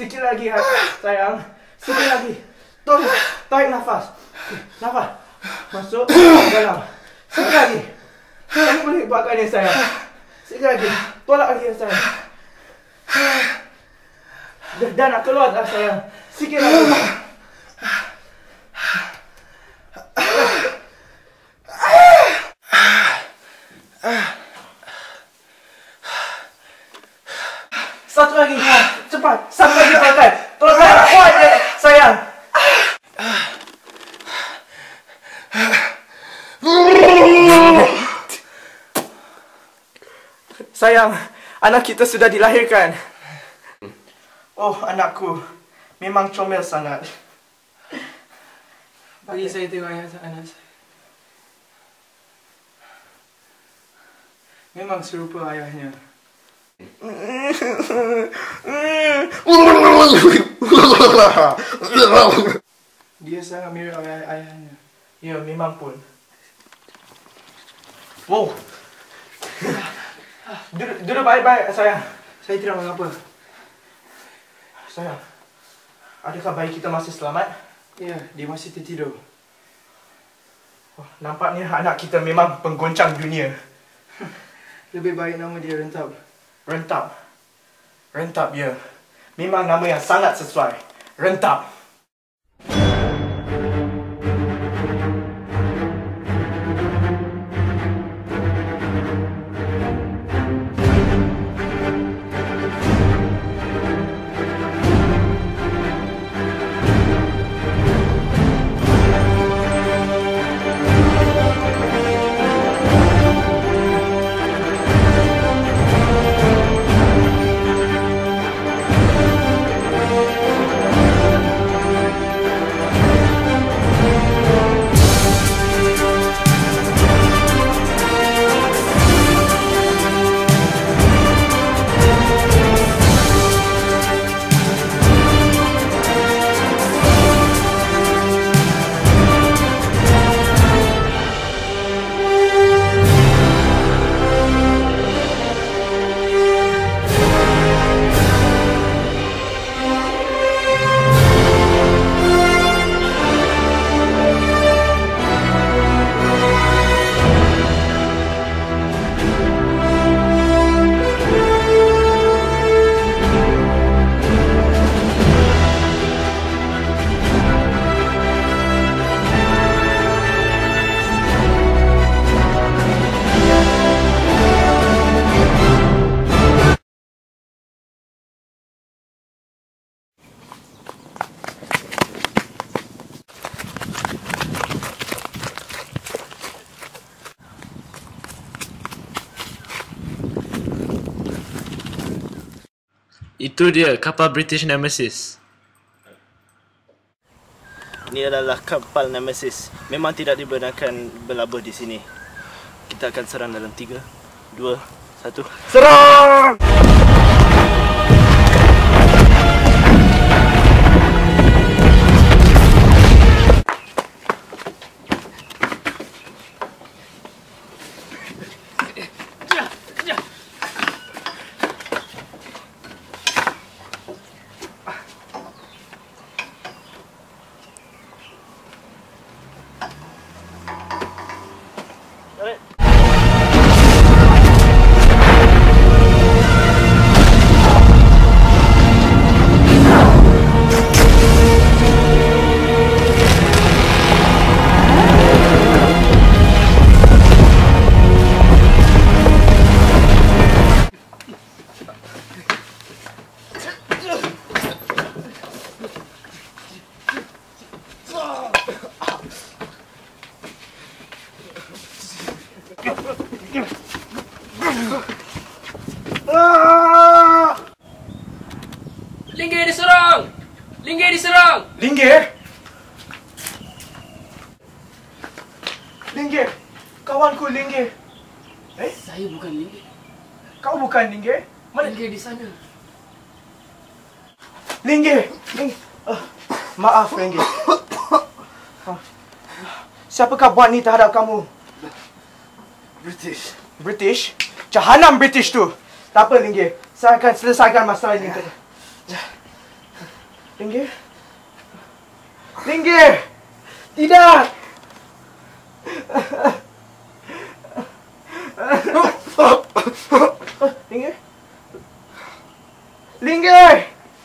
Sikit lagi, sayang. Sikit lagi. Tarik nafas. Nafas. Masuk dalam. Sikit lagi. Kamu boleh buatkan ni, sayang. Sikit lagi. Tolak lagi, sayang. Dah nak keluar dah, sayang. Sikit lagi. Satu lagi. Cepat. Satu lagi pakai. Tolong saya kuat je, sayang. Sayang, anak kita sudah dilahirkan. Oh, anakku. Memang comel sangat. Bagi saya tengok anak saya. Memang serupa ayahnya. Dia sangat mirip ayahnya. Ya, memang pun. Wow. Duduk baik-baik, sayang. Saya tidak mengapa. Sayang, adakah bayi kita masih selamat? Ya, dia masih tertidur. Oh, nampaknya anak kita memang penggoncang dunia. Lebih baik nama dia Rentap. Rentap. Rentap, ya. Memang nama yang sangat sesuai. Rentap. Itu dia kapal British Nemesis. Ini adalah kapal Nemesis. Memang tidak dibenarkan berlabuh di sini. Kita akan serang dalam 3, 2, 1. Serang! Linggir diserang! Linggir diserang! Linggir? Linggir? Kawanku Linggir. Saya bukan Linggir. Kau bukan Linggir? Mana? Linggir di sana. Linggir! Maaf, Linggir. Siapakah buat ni terhadap kamu? British. British? Jahanam British tu! Tak apa, Linggir. Saya akan selesaikan masalah ini. Linggir? Linggir! Tidak! Linggir? Linggir!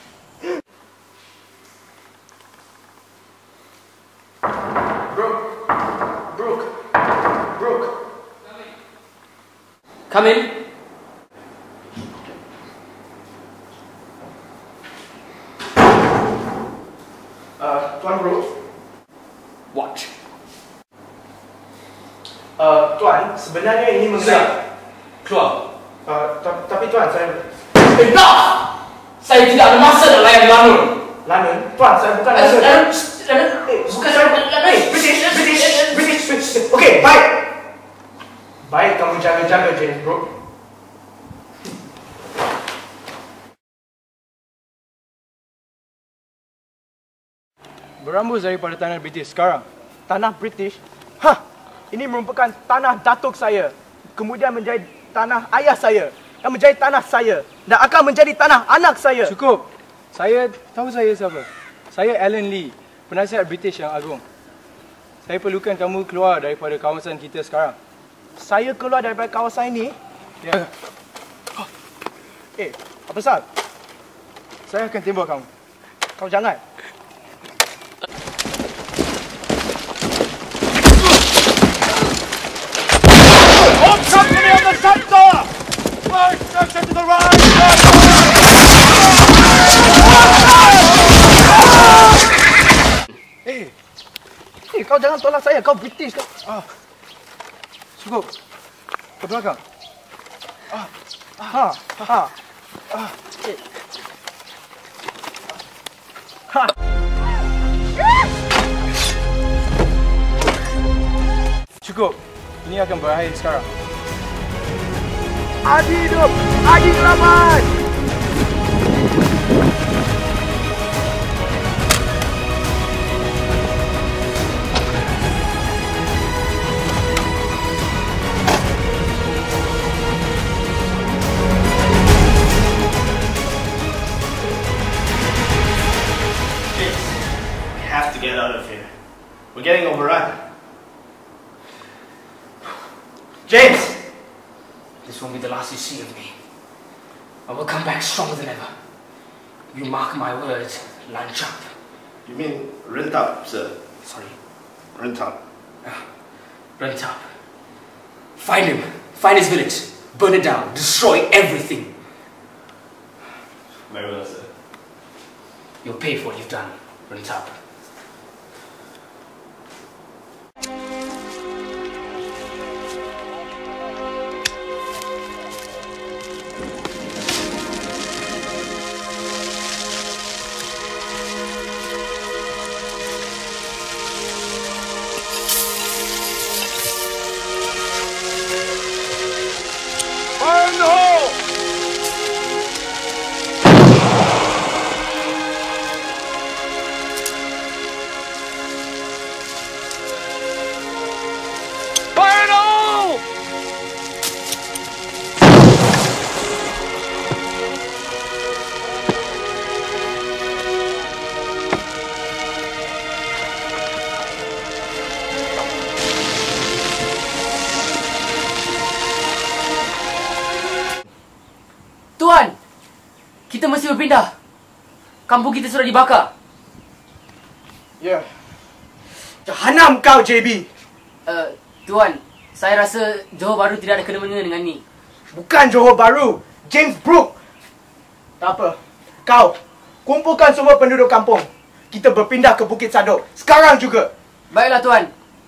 Brooke. Come in. Tuan Brooke? What? Tuan, sebenarnya ini mengenai... Keluar. Tapi Tuan, saya... Enough! Saya tidak ada masa nak layan lanun. Lanun? Tuan, saya bukan lanun. Bukan saya... British. Okey, baik. Baik, kamu jaga-jaga, James Brooke. Berambus daripada tanah British sekarang. Tanah British? Hah! Ini merupakan tanah datuk saya. Kemudian menjadi tanah ayah saya. Yang menjadi tanah saya. Dan akan menjadi tanah anak saya. Cukup. Saya tahu saya siapa. Saya Allan Lee, penasihat British yang agung. Saya perlukan kamu keluar daripada kawasan kita sekarang. Saya keluar daripada kawasan ini? Ya. Apa pasal? Saya akan tembak kamu. Kau jangan. Kau jangan tolak saya, kau British kau. Cukup. Ke belakang. Cukup. Ini akan berakhir sekarang. Adi hidup, Adi selamat. Get out of here. We're getting overrun. James! This won't be the last you see of me. I will come back stronger than ever. You mark my words, Rentap. You mean Rentap, sir? Sorry. Rentap. Rentap. Find him. Find his village. Burn it down. Destroy everything. Very well, sir. You'll pay for what you've done, Rentap. Tuan! Kita mesti berpindah. Kampung kita sudah dibakar. Ya. Jahanam kau, JB. Tuan, saya rasa Johor Bahru tidak ada kena-mengena dengan ni. Bukan Johor Bahru, James Brooke. Tak apa. Kau, kumpulkan semua penduduk kampung. Kita berpindah ke Bukit Sadok. Sekarang juga. Baiklah, Tuan.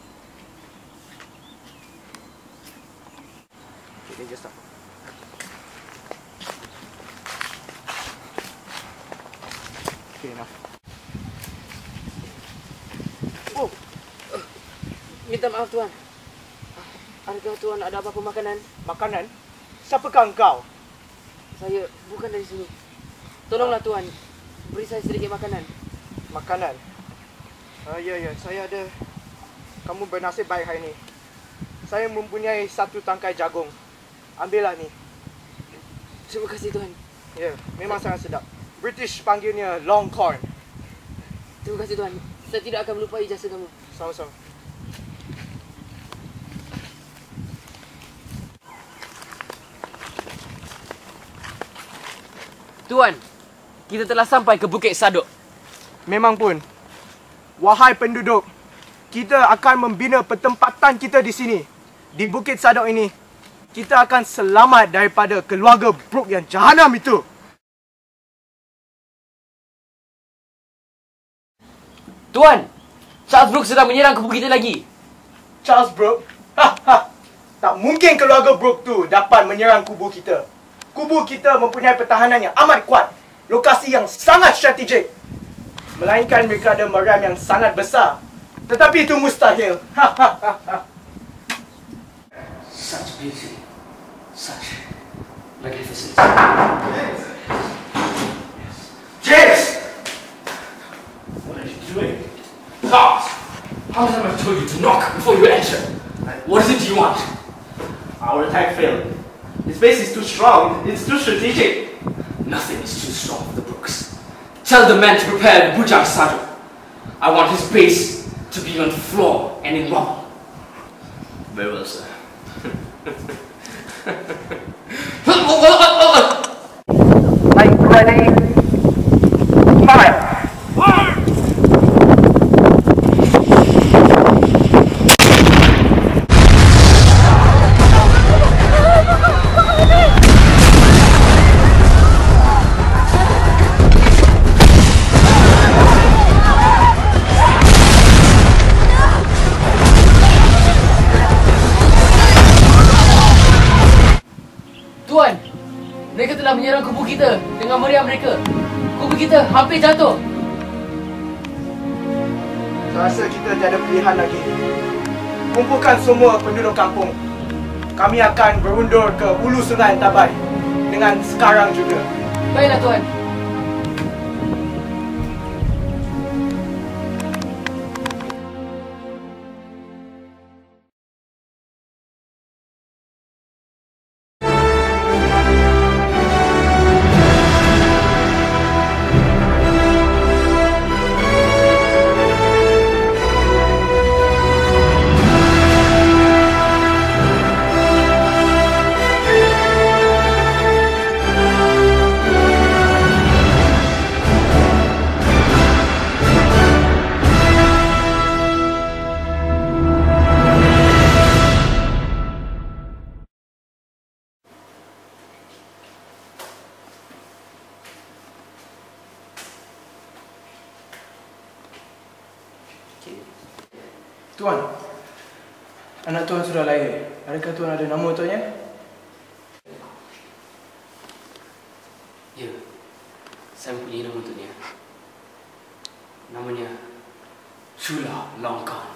Minta maaf, Tuan. Adakah Tuan ada apa-apa makanan? Makanan? Siapakah engkau? Saya bukan dari sini. Tolonglah, Tuan. Beri saya sedikit makanan. Makanan? Ya, saya ada. Kamu bernasib baik hari ini. Saya mempunyai satu tangkai jagung. Ambillah ni. Terima kasih, Tuan. Ya, memang sangat sedap. British panggilnya long corn. Terima kasih Tuan. Saya tidak akan melupai jasa kamu. Sama-sama. Tuan, kita telah sampai ke Bukit Sadok. Memang pun. Wahai penduduk, kita akan membina pertempatan kita di sini. Di Bukit Sadok ini, kita akan selamat daripada keluarga Brooke yang jahanam itu. Tuan, Charles Brooke sedang menyerang kubu kita lagi. Charles Brooke? Tak mungkin keluarga Brooke tu dapat menyerang kubu kita. Kubu kita mempunyai pertahanan yang amat kuat. Lokasi yang sangat strategik. Melainkan mereka ada meram yang sangat besar. Tetapi itu mustahil. Such beauty. Such magnificence. James! What are you doing? Charles! How many times have I told you to knock before you enter? What is it you want? Our attack failed. His base is too strong. It's too strategic. Nothing is too strong for the Brooks. Tell the men to prepare the Pejuang Sarawak. I want his base to be on the floor and in rubble. Very well, sir. Are you ready? Fire! Tuan, mereka telah menyerang kubu kita dengan meriam mereka. Kubu kita hampir jatuh. Saya rasa kita tiada pilihan lagi. Kumpulkan semua penduduk kampung. Kami akan berundur ke hulu sungai Tabai dengan sekarang juga. Baiklah Tuan. Tuan, anak tuan sudah lahir. Adakah tuan ada nama untuknya? Ya, saya mempunyai nama untuk dia. Namanya Chula Production.